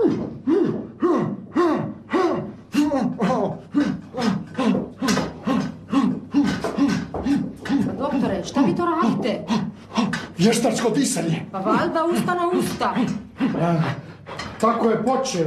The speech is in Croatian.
Doktore, šta vi to radite? Vještačko disanje. Pa valjda usta na usta. Tako je počeo.